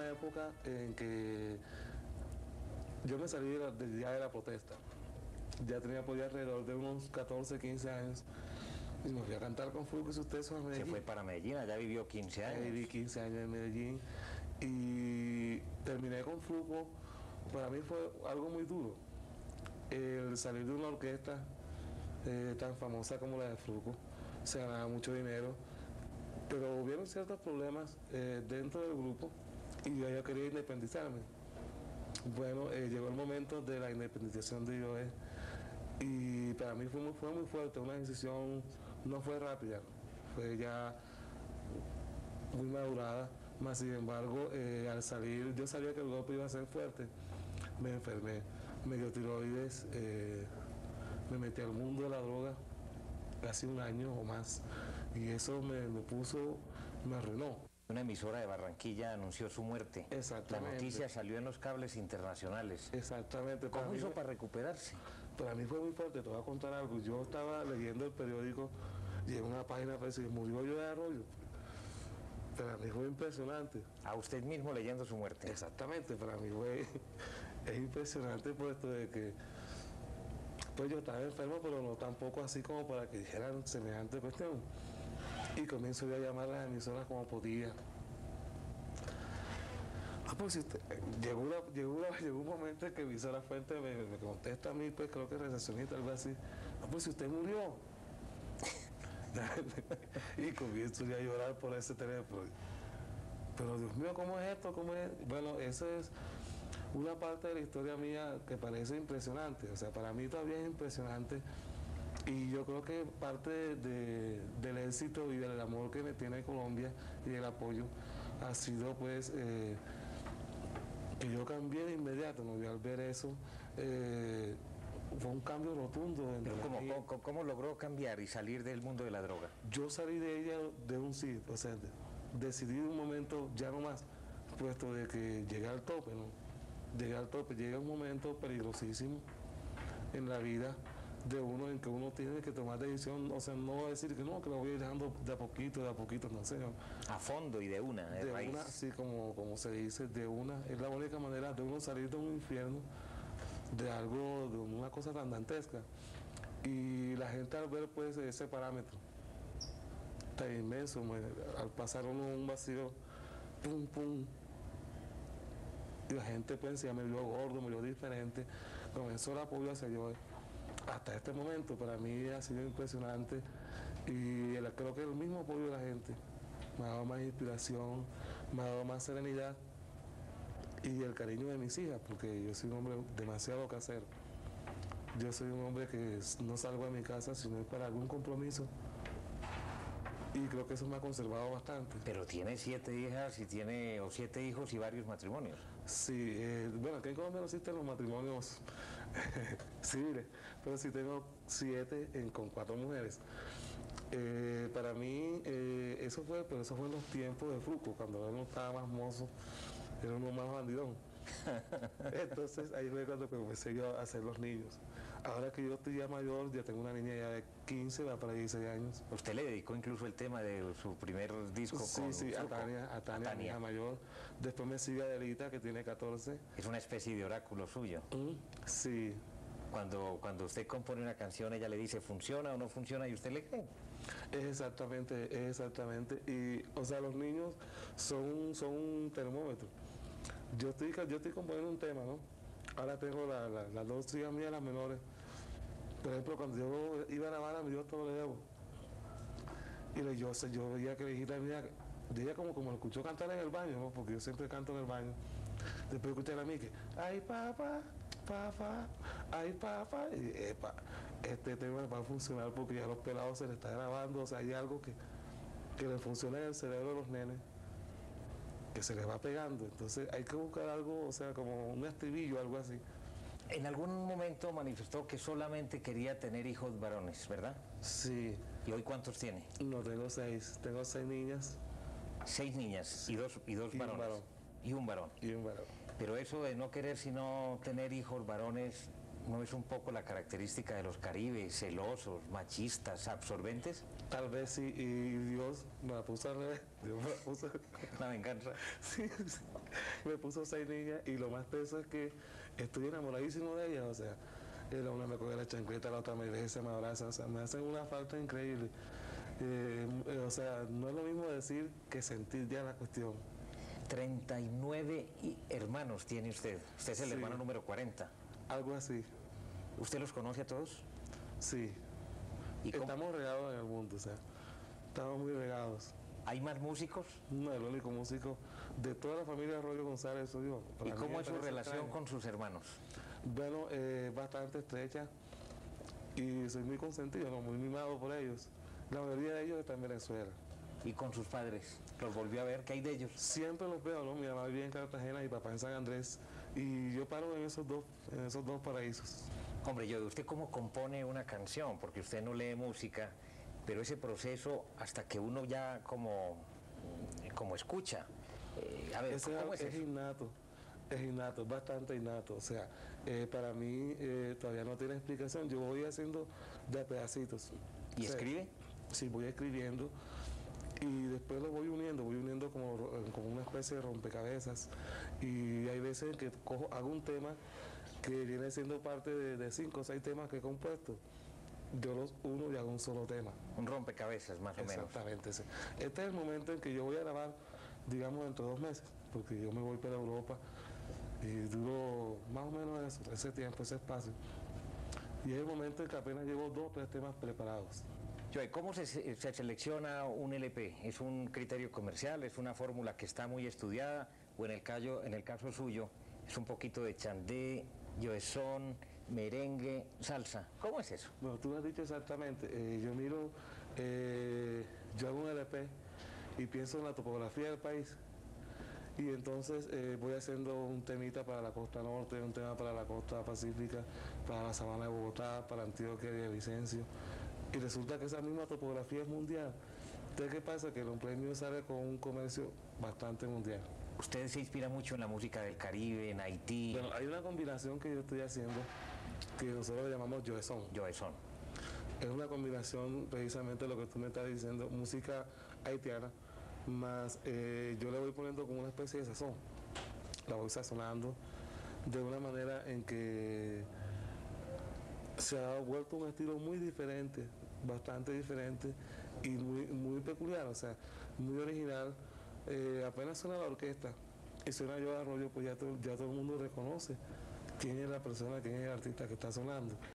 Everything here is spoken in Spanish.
una época en que yo me salí del día de la protesta. Ya tenía por ahí alrededor de unos 14, 15 años. Y me fui a cantar con Fruco y sus tesos a Medellín. Se fue para Medellín, allá vivió 15 años. Viví 15 años en Medellín y terminé con Fruco. Para mí fue algo muy duro. El salir de una orquesta tan famosa como la de Fruco, se ganaba mucho dinero, pero hubieron ciertos problemas dentro del grupo y yo quería independizarme. Bueno, llegó el momento de la independización de IOE y para mí fue muy fuerte, una decisión no fue rápida, fue ya muy madurada, más sin embargo al salir yo sabía que el golpe iba a ser fuerte, me enfermé, me dio tiroides, me metí al mundo de la droga casi un año o más y eso me arruinó. Una emisora de Barranquilla anunció su muerte. Exactamente. La noticia salió en los cables internacionales. Exactamente. ¿Cómo hizo para recuperarse? Para mí fue muy fuerte, te voy a contar algo. Yo estaba leyendo el periódico y en una página apareció que murió yo de Arroyo. Para mí fue impresionante. A usted mismo leyendo su muerte. Exactamente, para mí fue es impresionante puesto de que pues yo estaba enfermo, pero no tampoco así como para que dijeran semejante cuestión. Y comienzo yo a llamar a las emisoras como podía. Pues si usted, llegó un momento en que emisora Fuente me contesta a mí, pues creo que recepcionista, algo así. Pues si usted murió. Y comienzo yo a llorar por ese teléfono. Pero Dios mío, ¿cómo es esto? ¿Cómo es? Bueno, eso es una parte de la historia mía que parece impresionante. O sea, para mí todavía es impresionante. Y yo creo que parte del éxito y del amor que me tiene Colombia y del apoyo ha sido pues que yo cambié de inmediato, ¿no? Y al ver eso fue un cambio rotundo. ¿Cómo logró cambiar y salir del mundo de la droga? Yo salí de ella de un sí, o sea, decidí de un momento ya no más, puesto de que llegué al tope, ¿no? Llegué al tope, llega un momento peligrosísimo en la vida de uno en que uno tiene que tomar decisión, o sea, no decir que no, que lo voy a ir dejando de a poquito, no sé. A fondo y de una, de raíz. Una, sí, como se dice, de una, es la única manera de uno salir de un infierno, de algo, de una cosa tan dantesca. Y la gente al ver pues ese parámetro tan inmenso, al pasar uno un vacío, pum, pum, y la gente pues ya me vio gordo, me vio diferente, comenzó el apoyo hacia yo. Hasta este momento para mí ha sido impresionante y creo que el mismo apoyo de la gente me ha dado más inspiración, me ha dado más serenidad y el cariño de mis hijas, porque yo soy un hombre demasiado casero. Yo soy un hombre que no salgo de mi casa si no es para algún compromiso y creo que eso me ha conservado bastante. Pero tiene 7 hijas y tiene 7 hijos y varios matrimonios. Sí, bueno, aquí en Colombia no existen los matrimonios civiles, pero sí tengo 7 con 4 mujeres. Para mí eso fue en los tiempos de Fruco, cuando uno estaba más mozo, era uno más bandidón. Entonces ahí fue cuando comencé yo a hacer los niños. Ahora que yo estoy ya mayor, ya tengo una niña ya de 15, va para 16 años. Usted le dedicó incluso el tema de su primer disco con Sí, a Tania, mi hija mayor. Después me sigue Adelita, que tiene 14. Es una especie de oráculo suyo. Sí. Cuando usted compone una canción, ella le dice funciona o no funciona y usted le cree. Exactamente. Y, o sea, los niños son un termómetro. Yo estoy componiendo un tema, ¿no? Ahora tengo las 2 hijas mías, las menores. Por ejemplo, cuando yo iba a grabar a mi Dios todo le debo. Y yo veía que la hijita mía, ella como lo escuchó cantar en el baño, ¿no? Porque yo siempre canto en el baño. Después escuché a mí que, ay papá, ay papá, y epa, este tema va a funcionar porque ya a los pelados se les está grabando, o sea, hay algo que le funciona en el cerebro de los nenes, que se les va pegando, entonces hay que buscar algo, o sea, como un estribillo, algo así. En algún momento manifestó que solamente quería tener hijos varones, ¿verdad? Sí. ¿Y hoy cuántos tiene? No, tengo 6 niñas. 6 niñas y dos varones. Y un varón. Pero eso de no querer sino tener hijos varones, ¿no es un poco la característica de los caribes, celosos, machistas, absorbentes? Tal vez sí, y Dios me la puso al revés. Dios me la puso... La venganza. Sí. me puso 6 niñas y lo más peso es que estoy enamoradísimo de ellas, o sea, una me coge la chancleta, la otra me besa, me abraza, o sea, me hacen una falta increíble. O sea, no es lo mismo decir que sentir ya la cuestión. 39 hermanos tiene usted. Usted es el hermano número 40. Algo así. ¿Usted los conoce a todos? Sí. ¿Y estamos regados en el mundo, o sea, estamos muy regados. ¿Hay más músicos? No, el único músico de toda la familia Arroyo González soy yo. ¿Y cómo es su relación con sus hermanos? Bueno, bastante estrecha y soy muy consentido, ¿no? Muy mimado por ellos. La mayoría de ellos están en Venezuela. ¿Y con sus padres? ¿Los volvió a ver? ¿Qué hay de ellos? Siempre los veo, ¿no? Mi mamá vive en Cartagena y mi papá en San Andrés. Y yo paro en esos dos paraísos. Hombre, yo, ¿usted cómo compone una canción? Porque usted no lee música, pero ese proceso hasta que uno ya como escucha. A ver, ¿cómo es eso? Es innato, es bastante innato. O sea, para mí todavía no tiene explicación. Yo voy haciendo de pedacitos. ¿Y escribe? Sí, voy escribiendo y después lo voy uniendo como una especie de rompecabezas. Y hay veces que hago un tema que viene siendo parte de 5 o 6 temas que he compuesto. Yo los uno y hago un solo tema. Un rompecabezas, más o menos. Exactamente, sí. Este es el momento en que yo voy a grabar, digamos, dentro de 2 meses, porque yo me voy para Europa y duro más o menos ese tiempo, ese espacio. Y es el momento en que apenas llevo 2 o 3 temas preparados. Joey, ¿cómo se selecciona un LP? ¿Es un criterio comercial? ¿Es una fórmula que está muy estudiada? ¿O en el caso suyo, es un poquito de chandé, yoezón, merengue, salsa? ¿Cómo es eso? Bueno, tú lo has dicho exactamente. Yo hago un LP y pienso en la topografía del país. Y entonces voy haciendo un temita para la costa norte, un tema para la costa pacífica, para la sabana de Bogotá, para Antioquia y Vicencio. Y resulta que esa misma topografía es mundial. Entonces, ¿qué pasa? Que el premio sale con un comercio bastante mundial. ¿Usted se inspira mucho en la música del Caribe, en Haití? Bueno, hay una combinación que yo estoy haciendo que nosotros le llamamos yoezón. Yoezón. Es una combinación, precisamente lo que tú me estás diciendo, música haitiana, más yo le voy poniendo como una especie de sazón. La voy sazonando de una manera en que se ha vuelto un estilo muy diferente, bastante diferente y muy peculiar, o sea, muy original. Apenas suena la orquesta y suena Joe Arroyo, pues ya todo el mundo reconoce quién es la persona, quién es el artista que está sonando.